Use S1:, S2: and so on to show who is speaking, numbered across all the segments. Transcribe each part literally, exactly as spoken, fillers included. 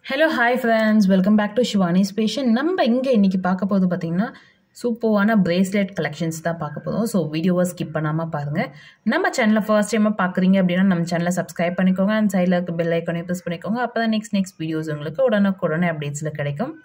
S1: Hello, hi friends. Welcome back to Shivani's Patient. நம்ம இங்க இன்னைக்கு பார்க்க போறது பாத்தீங்கன்னா சூப்பரான bracelet collections தான் பார்க்க போறோம். So வீடியோவை ஸ்கிப் பண்ணாம பாருங்க. நம்ம சேனலை ஃபர்ஸ்ட் டைம் பார்க்குறீங்க அப்படின்னா நம்ம சேனலை சப்ஸ்கிரைப் பண்ணிக்கோங்க and சைடுல இருக்க பெல் ஐகானை பிரஸ் பண்ணிக்கோங்க. அப்பதான் நெக்ஸ்ட் நெக்ஸ்ட் வீடியோஸ் உங்களுக்கு உடனுக்குடனே அப்டேட்ஸ்ல கிடைக்கும்.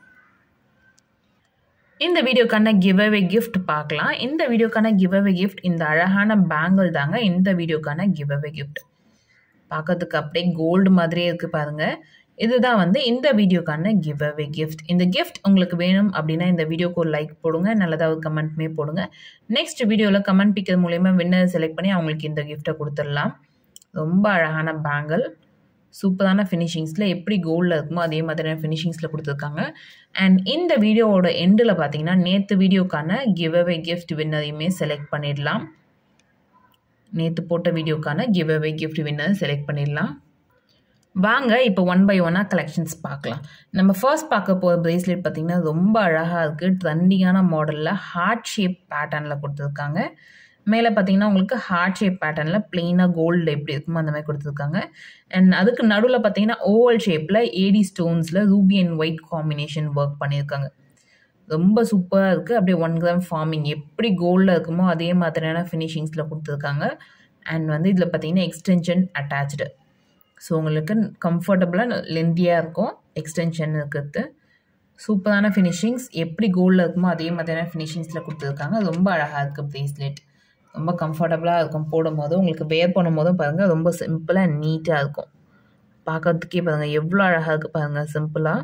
S1: இந்த வீடியோக்கான giveaway gift பார்க்கலாம். இந்த வீடியோக்கான giveaway gift இந்த அழகான பேங்கிள் தாங்க இந்த வீடியோக்கான giveaway gift. பார்க்கிறதுக்கு அப்படியே கோல்டு மாதிரியே இருக்கு பாருங்க. இதுதான் வந்து இந்த வீடியோக்கான giveaway gift. இந்த gift உங்களுக்கு வேணும் அப்படின்னா இந்த வீடியோக்கு ஒரு லைக் போடுங்க, நல்லதா ஒரு கமெண்ட்மே போடுங்க. நெக்ஸ்ட் வீடியோவில் கமெண்ட் பிக்கிறது மூலயமா வின்னர் செலக்ட் பண்ணி அவங்களுக்கு இந்த கிஃப்ட்டை கொடுத்துடலாம். ரொம்ப அழகான பேங்கிள், சூப்பரான ஃபினிஷிங்ஸில் எப்படி கோல்டில் இருக்குமோ அதே மாதிரியான ஃபினிஷிங்ஸில் கொடுத்துருக்காங்க. அண்ட் இந்த வீடியோவோட எண்டில் பார்த்தீங்கன்னா நேற்று வீடியோக்கான giveaway gift வின்னரையுமே செலக்ட் பண்ணிடலாம். நேற்று போட்ட வீடியோக்கான giveaway gift வின்னர் செலக்ட் பண்ணிடலாம். வாங்க இப்போ ஒன் பை ஒன்னாக கலெக்ஷன்ஸ் பார்க்கலாம். நம்ம ஃபர்ஸ்ட் பார்க்க போகிற பிரேஸ்லெட் பார்த்திங்கன்னா ரொம்ப அழகாக இருக்குது. ட்ரெண்டிங்கான மாடலில் ஹார்ட் ஷேப் பேட்டர்னில் கொடுத்துருக்காங்க. மேலே பார்த்தீங்கன்னா உங்களுக்கு ஹார்ட் ஷேப் பேட்டர்னில் பிளெயினாக கோல்டில் எப்படி இருக்குமோ அந்த மாதிரி கொடுத்துருக்காங்க. அண்ட் அதுக்கு நடுவில் பார்த்தீங்கன்னா ஓவல் ஷேப்பில் ஏடி ஸ்டோன்ஸில் ruby and white combination work பண்ணியிருக்காங்க. ரொம்ப சூப்பராக இருக்குது. அப்படியே ஒன் கிராம் ஃபார்மிங் எப்படி கோல்டில் இருக்குமோ அதே மாதிரியான ஃபினிஷிங்ஸில் கொடுத்துருக்காங்க. அண்ட் வந்து இதில் பார்த்தீங்கன்னா எக்ஸ்டென்ஷன் அட்டாச்சு. ஸோ உங்களுக்கு கம்ஃபர்டபுளாக லெந்தியாக இருக்கும். எக்ஸ்டென்ஷன் இருக்கிறது சூப்பரான ஃபினிஷிங்ஸ் எப்படி கோல்டில் இருக்குமோ அதே மாதிரியான ஃபினிஷிங்ஸில் கொடுத்துருக்காங்க. ரொம்ப அழகாக இருக்குது பிரேஸ்லெட். ரொம்ப கம்ஃபர்டபுளாக இருக்கும் போடும்போது. உங்களுக்கு வேர் பண்ணும் போதும் பாருங்கள் ரொம்ப சிம்பிளாக நீட்டாக இருக்கும். பார்க்கறதுக்கே பாருங்கள் எவ்வளோ அழகாக இருக்குது பாருங்கள். சிம்பிளாக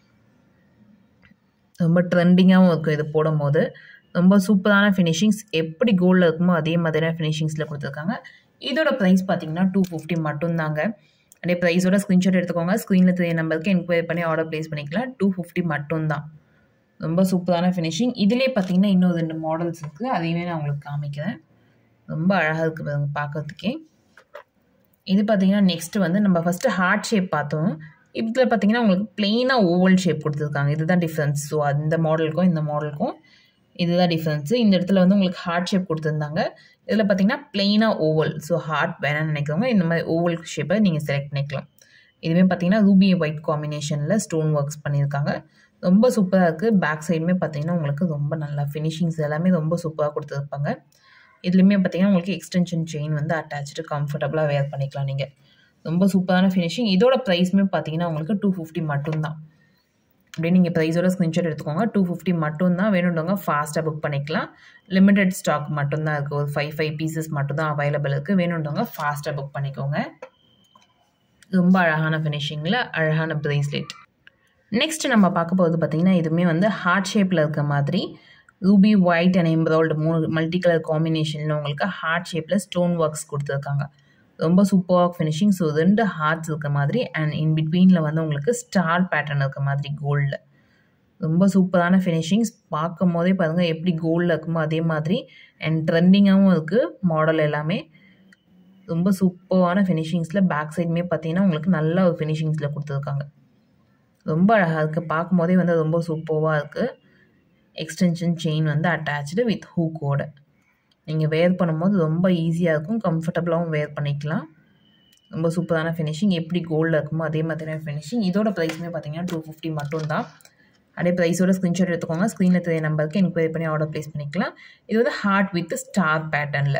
S1: ரொம்ப ட்ரெண்டிங்காகவும் இருக்கும் இது போடும்போது. ரொம்ப சூப்பரான ஃபினிஷிங்ஸ் எப்படி கோல்டில் இருக்குமோ அதே மாதிரியான ஃபினிஷிங்ஸில் கொடுத்துருக்காங்க. இதோட ப்ரைஸ் பார்த்தீங்கன்னா டூ ஃபிஃப்டி மட்டும்தாங்க. அப்படியே ப்ரைஸோட ஸ்க்ரீன்ஷாட் எடுத்துக்கோங்க. ஸ்க்ரீனில் தெரிய நம்பருக்கு என்கொயரி பண்ணி ஆர்டர் ப்ளேஸ் பண்ணிக்கலாம். டூ ஃபிஃப்டி மட்டும்தான். ரொம்ப சூப்பரான ஃபினிஷிங். இதிலே பார்த்தீங்கன்னா இன்னும் ரெண்டு மாடல்ஸ் இருக்குது. அதையுமே நான் உங்களுக்கு காமிக்கிறேன். ரொம்ப அழகாக இருக்குது பாருங்க பார்க்கறதுக்கே. இது பார்த்தீங்கன்னா நெக்ஸ்ட்டு வந்து நம்ம ஃபஸ்ட்டு ஹார்ட் ஷேப் பார்த்தோம். இதில் பார்த்தீங்கன்னா உங்களுக்கு பிளெயினாக ஓவல் ஷேப் கொடுத்துருக்காங்க. இதுதான் டிஃப்ரென்ஸ். ஸோ அந்த மாடலுக்கும் இந்த மாடலுக்கும் இதுதான் டிஃப்ரென்ஸு. இந்த இடத்துல வந்து உங்களுக்கு ஹார்ட் ஷேப் கொடுத்துருந்தாங்க. இதில் பார்த்தீங்கன்னா பிளெயினாக ஓவல். ஸோ ஹார்ட் வேணாம்னு நினைக்கிறவங்க இந்த மாதிரி ஓவல் ஷேப்பை நீங்கள் செலக்ட் பண்ணிக்கலாம். இதுவே பார்த்தீங்கன்னா ரூபி ஒயிட் காம்பினேஷனில் ஸ்டோன் ஒர்க்ஸ் பண்ணியிருக்காங்க. ரொம்ப சூப்பராக இருக்குது. பேக் சைடுமே பார்த்தீங்கன்னா உங்களுக்கு ரொம்ப நல்லா ஃபினிஷிங்ஸ் எல்லாமே ரொம்ப சூப்பராக கொடுத்துருப்பாங்க. இதுலேயுமே பார்த்தீங்கன்னா உங்களுக்கு எக்ஸ்டென்ஷன் செயின் வந்து அட்டாச்சு கம்ஃபர்டபுளாக வேர் பண்ணிக்கலாம் நீங்கள். ரொம்ப சூப்பரான ஃபினிஷிங். இதோட ப்ரைஸுமே பார்த்தீங்கன்னா உங்களுக்கு டூ ஃபிஃப்டி மட்டும்தான். அப்படியே நீங்கள் ப்ரைஸோட ஸ்க்ரீன்ஷாட் எடுத்துக்கோங்க. டூ ஃபிஃப்டி மட்டும்தான். வேணுன்றவங்க ஃபாஸ்ட்டாக புக் பண்ணிக்கலாம். லிமிடெட் ஸ்டாக் மட்டும்தான் இருக்குது. ஒரு ஃபைவ் ஃபைவ் பீசஸ் மட்டும்தான் அவைலபிள் இருக்குது. வேணுன்றவங்க ஃபாஸ்ட்டாக புக் பண்ணிக்கோங்க. ரொம்ப அழகான ஃபினிஷிங்கில் அழகான ப்ரேஸ்லெட். நெக்ஸ்ட் நம்ம பார்க்க போகிறது பார்த்திங்கன்னா இதுவுமே வந்து ஹார்ட் ஷேப்பில் இருக்க மாதிரி ரூபி ஒயிட் அண்ட் எம்ப்ராய்டு மூணு மல்டி கலர் காம்பினேஷனில் உங்களுக்கு ஹார்ட் ஷேப்பில் ஸ்டோன் ஒர்க்ஸ் கொடுத்துருக்காங்க. ரொம்ப சூப்பராக ஃபினிஷிங். ஸோ ரெண்டு ஹார்ட்ஸ் இருக்க மாதிரி அண்ட் இன் பிட்வீனில் வந்து உங்களுக்கு ஸ்டார் பேட்டர்ன் இருக்க மாதிரி கோல்டில் ரொம்ப சூப்பரான ஃபினிஷிங்ஸ். பார்க்கும் போதே பாருங்கள் எப்படி கோல்டில் இருக்குமோ அதே மாதிரி அண்ட் ட்ரெண்டிங்காகவும் இருக்குது மாடல் எல்லாமே. ரொம்ப சூப்பரான ஃபினிஷிங்ஸில் பேக் சைடுமே பார்த்தீங்கன்னா உங்களுக்கு நல்ல ஒரு ஃபினிஷிங்ஸில் கொடுத்துருக்காங்க. ரொம்ப அழகாக இருக்குது. பார்க்கும் போதே வந்து ரொம்ப சூப்பராக இருக்குது. எக்ஸ்டென்ஷன் செயின் வந்து அட்டாச்சு வித் ஹூக்கோட நீங்கள் வேர் பண்ணும்போது ரொம்ப ஈஸியாக இருக்கும். கம்ஃபர்டபுளாகவும் வேர் பண்ணிக்கலாம். ரொம்ப சூப்பரான ஃபினிஷிங். எப்படி கோல்டில் இருக்குமோ அதே மாதிரியான ஃபினிஷிங். இதோட ப்ரைஸுமே பார்த்தீங்கன்னா டூ ஃபிஃப்டி மட்டும்தான். அப்படியே ப்ரைஸோட ஸ்க்ரீன்ஷாட் எடுத்துக்கோங்க. ஸ்க்ரீனில் தெரிய நம்பருக்கு என்கொயரி பண்ணி ஆர்டர் ப்ளேஸ் பண்ணிக்கலாம். இது வந்து ஹார்ட் வித் ஸ்டார் பேட்டர்னில்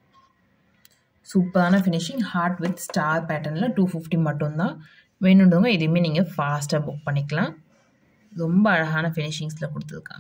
S1: சூப்பரான ஃபினிஷிங். ஹார்ட் வித் ஸ்டார் பேட்டர்னில் டூ ஃபிஃப்டி மட்டும்தான். வேணுன்றவங்க இதையுமே நீங்கள் ஃபாஸ்ட்டாக புக் பண்ணிக்கலாம். ரொம்ப அழகான ஃபினிஷிங்ஸில் கொடுத்துருக்காங்க.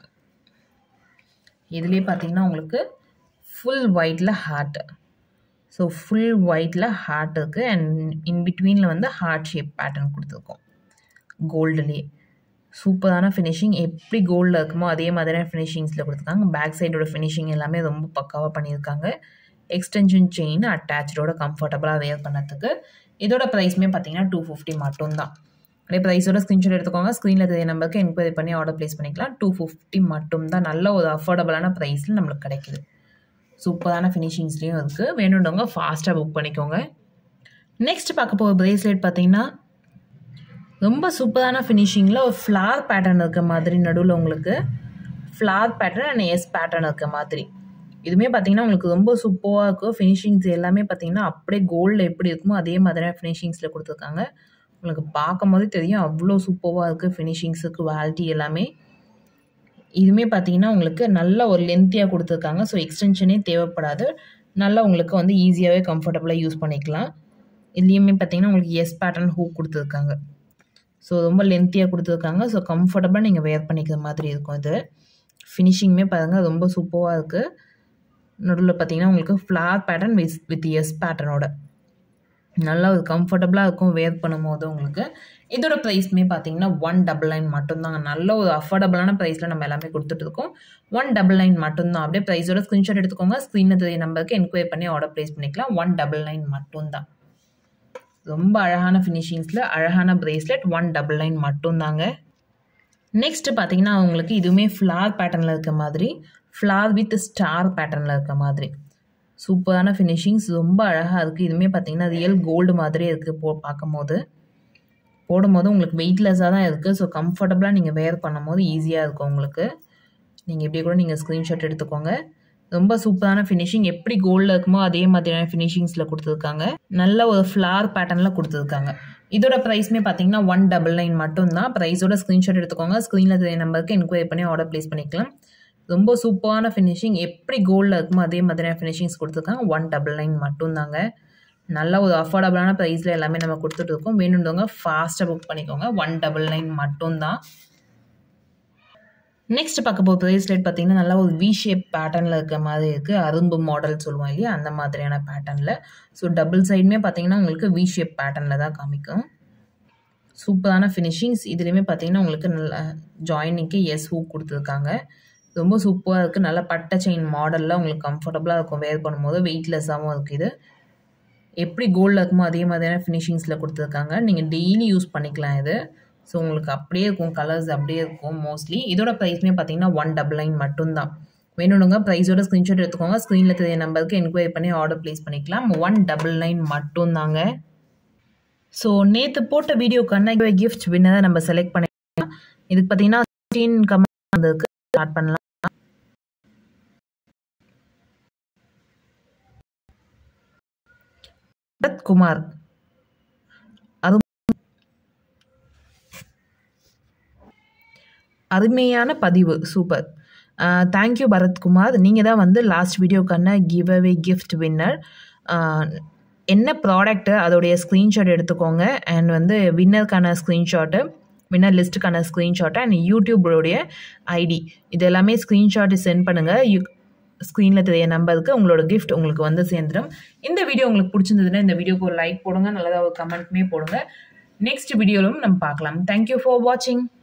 S1: இதுலேயே பார்த்தீங்கன்னா உங்களுக்கு ஃபுல் ஒயிட்டில் ஹார்ட். ஸோ ஃபுல் ஒயிட்டில் ஹார்ட் இருக்குது அண்ட் இன் பிட்வீனில் வந்து ஹார்ட் ஷேப் பேட்டர்ன் கொடுத்துருக்கோம் கோல்டுலேயே. சூப்பரான ஃபினிஷிங். எப்படி கோல்டில் இருக்குமோ அதே மாதிரியான ஃபினிஷிங்ஸில் கொடுத்துருக்காங்க. பேக் சைடோட ஃபினிஷிங் எல்லாமே ரொம்ப பக்காவாக பண்ணியிருக்காங்க. எக்ஸ்டென்ஷன் செயின் அட்டாச்சோட கம்ஃபர்டபுளாக வேர் பண்ணதுக்கு. இதோட ப்ரைஸுமே பார்த்தீங்கன்னா டூ ஃபிஃப்டி மட்டும்தான். அப்படியே ப்ரைஸோட ஸ்க்ரீன்ஷாட் எடுத்துக்கோங்க. ஸ்க்ரீனில் தெரிய நம்பருக்கு என்கொயரி பண்ணி ஆர்டர் ப்ளேஸ் பண்ணிக்கலாம். டூ ஃபிஃப்டி மட்டும்தான். நல்ல ஒரு அஃபோர்டபுளான ப்ரைஸில் நம்மளுக்கு கிடைக்குது. சூப்பரான ஃபினிஷிங்ஸ்லேயும் இருக்குது. வேணுன்றவங்க ஃபாஸ்ட்டாக புக் பண்ணிக்கோங்க. நெக்ஸ்ட் பார்க்க போகிற ப்ரேஸ்லெட் பார்த்தீங்கன்னா ரொம்ப சூப்பரான ஃபினிஷிங்கில் ஒரு ஃப்ளார் பேட்டர்ன் இருக்க மாதிரி நடுவில் உங்களுக்கு flower pattern and S pattern இருக்க மாதிரி. இதுவுமே பார்த்தீங்கன்னா உங்களுக்கு ரொம்ப சூப்பராக இருக்கும். ஃபினிஷிங்ஸ் எல்லாமே பார்த்தீங்கன்னா அப்படியே கோல்டில் எப்படி இருக்குமோ அதே மாதிரியான ஃபினிஷிங்ஸில் கொடுத்துருக்காங்க. உங்களுக்கு பார்க்கும்போதே தெரியும் அவ்வளோ சூப்பராக இருக்குது. ஃபினிஷிங்ஸு, குவாலிட்டி எல்லாமே. இதுவுமே பார்த்தீங்கன்னா உங்களுக்கு நல்ல ஒரு லென்த்தியாக கொடுத்துருக்காங்க. ஸோ எக்ஸ்டென்ஷனே தேவைப்படாது. நல்லா உங்களுக்கு வந்து ஈஸியாகவே கம்ஃபர்டபுளாக யூஸ் பண்ணிக்கலாம். இதுலேயுமே பார்த்தீங்கன்னா உங்களுக்கு எஸ் பேட்டர்ன் ஹூக் கொடுத்துருக்காங்க. ஸோ ரொம்ப லென்த்தியாக கொடுத்துருக்காங்க. ஸோ கம்ஃபர்டபுளாக நீங்கள் வேர் பண்ணிக்கிற மாதிரி இருக்கும் இது. ஃபினிஷிங்குமே பாருங்கள் ரொம்ப சூப்பராக இருக்குது. நடுவில் பார்த்தீங்கன்னா உங்களுக்கு flower pattern with with S பேட்டர்னோட நல்லா ஒரு கம்ஃபர்டபுளாக இருக்கும் வேர் பண்ணும்போது உங்களுக்கு. இதோட ப்ரைஸ்மே பார்த்தீங்கன்னா ஒன் டபுள் நைன் மட்டும்தாங்க. நல்ல ஒரு அஃபோர்டபுளான ப்ரைஸில் நம்ம எல்லாமே கொடுத்துட்ருக்கோம். ஒன் டபுள் நைன் மட்டும்தான். அப்படியே ப்ரைஸோட ஸ்க்ரீன்ஷாட் எடுத்துக்கோங்க. ஸ்க்ரீனில் தெரிய நம்பருக்கு என்கொயரி பண்ணி ஆர்டர் ப்ளேஸ் பண்ணிக்கலாம். ஒன் டபுள் நைன் மட்டும்தான். ரொம்ப அழகான ஃபினிஷிங்ஸில் அழகான ப்ரேஸ்லெட் ஒன் டபுள் நைன் மட்டும்தாங்க. நெக்ஸ்ட்டு பார்த்தீங்கன்னா உங்களுக்கு இதுவுமே ஃப்ளார் பேட்டர்னில் இருக்க மாதிரி, ஃப்ளார் வித் ஸ்டார் பேட்டர்னில் இருக்க மாதிரி சூப்பரான ஃபினிஷிங்ஸ் ரொம்ப அழகாக இருக்குது. இதுவுமே பார்த்தீங்கன்னா ரியல் கோல்டு மாதிரியே இருக்குது. போ பார்க்கும்போது போடும்போது உங்களுக்கு வெயிட்லெஸ்ஸாக தான் இருக்குது. ஸோ கம்ஃபர்டபுளாக நீங்கள் வேர் பண்ணும்போது ஈஸியாக இருக்கும் உங்களுக்கு. நீங்கள் இப்படி கூட நீங்கள் ஸ்க்ரீன்ஷாட் எடுத்துக்கோங்க. ரொம்ப சூப்பரான ஃபினிஷிங். எப்படி கோல்டில் இருக்குமோ அதே மாதிரியான ஃபினிஷிங்ஸில் கொடுத்துருக்காங்க. நல்ல ஒரு ஃப்ளார் பேட்டர்னில் கொடுத்துருக்காங்க. இதோட ப்ரைஸ்மே பார்த்தீங்கன்னா ஒன் டபுள் நைன் மட்டும்தான். ப்ரைஸோட ஸ்க்ரீன்ஷாட் எடுத்துக்கோங்க. ஸ்க்ரீனில் தெரிய நம்பருக்கு என்கொயரி பண்ணி ஆர்டர் ப்ளேஸ் பண்ணிக்கலாம். ரொம்ப சூப்பரான ஃபினிஷிங். எப்படி கோல்டில் இருக்குமோ அதே மாதிரியான ஃபினிஷிங்ஸ் கொடுத்துருக்காங்க. ஒன் டபுள் நைன் மட்டும்தாங்க. நல்ல ஒரு அஃபோர்டபுளான ப்ரைஸில் எல்லாமே நம்ம கொடுத்துட்டு இருக்கோம். வேணுன்றவங்க ஃபாஸ்ட்டாக புக் பண்ணிக்கோங்க. ஒன் டபுள் நைன் மட்டும்தான். நெக்ஸ்ட் பார்க்க போகிற ப்ரேஸ்லெட் பார்த்தீங்கன்னா நல்லா ஒரு வி ஷேப் பேட்டர்னில் இருக்க மாதிரி இருக்குது. அரும்பு மாடல் சொல்லுவோம் இல்லையா, அந்த மாதிரியான பேட்டர்னில். ஸோ டபுள் சைடுமே பார்த்தீங்கன்னா உங்களுக்கு வி ஷேப் பேட்டர்னில் தான் காமிக்கும். சூப்பரான ஃபினிஷிங்ஸ். இதுலேயுமே பார்த்தீங்கன்னா உங்களுக்கு நல்ல ஜாயினிங்க்கு எஸ் ஹூக் கொடுத்துருக்காங்க. ரொம்ப சூப்பராக இருக்குது. நல்லா பட்டை செயின் மாடலில் உங்களுக்கு கம்ஃபர்டபுளாக இருக்கும் வேர் பண்ணும்போது. வெயிட்லெஸ்ஸாகவும் இருக்குது. இது எப்படி கோல்டில் இருக்குமோ அதே மாதிரியான ஃபினிஷிங்ஸில் கொடுத்துருக்காங்க. நீங்கள் டெய்லி யூஸ் பண்ணிக்கலாம் இது. ஸோ உங்களுக்கு அப்படியே இருக்கும், கலர்ஸ் அப்படியே இருக்கும் மோஸ்ட்லி. இதோட ப்ரைஸ்மே பார்த்தீங்கன்னா ஒன் டபுள் நைன் மட்டும்தான். வேணுங்க ப்ரைஸோட ஸ்க்ரீன்ஷாட் எடுத்துக்கோங்க. ஸ்க்ரீனில் தெரிய நம்பருக்கு என்கொயரி பண்ணி ஆர்டர் ப்ளேஸ் பண்ணிக்கலாம். ஒன் டபுள் நைன் மட்டும்தாங்க. ஸோ நேற்று போட்ட வீடியோக்கான கிஃப்ட் வின்னரை நம்ம செலக்ட் பண்ணிக்கலாம். இதுக்கு பார்த்தீங்கன்னா சிக்ஸ்டீன் கமெண்ட் வந்திருக்கு. ஸ்டார்ட் பண்ணலாம். குமார் அருமையான பதிவு, சூப்பர். தேங்க்யூ பரத்குமார். நீங்கள் தான் வந்து லாஸ்ட் வீடியோக்கான கிவ் அவே கிஃப்ட் வின்னர். என்ன ப்ராடக்ட்டு அதோடைய ஸ்க்ரீன்ஷாட் எடுத்துக்கோங்க. அண்ட் வந்து வின்னருக்கான ஸ்க்ரீன்ஷாட்டு, வின்னர் லிஸ்ட்டுக்கான ஸ்க்ரீன்ஷாட்டு அண்ட் யூடியூபோடைய ஐடி இது எல்லாமே ஸ்க்ரீன்ஷாட்டு சென்ட் பண்ணுங்கள். யூ ஸ்க்ரீனில் தெரிய நம்பருக்கு உங்களோட கிஃப்ட் உங்களுக்கு வந்து சேர்ந்துடும். இந்த வீடியோ உங்களுக்கு பிடிச்சிருந்ததுன்னா இந்த வீடியோக்கு ஒரு லைக் போடுங்க. நல்லதாக ஒரு கமெண்ட்மே போடுங்க. நெக்ஸ்ட் வீடியோவிலும் நம்ம பார்க்கலாம். தேங்க்யூ ஃபார் வாட்சிங்.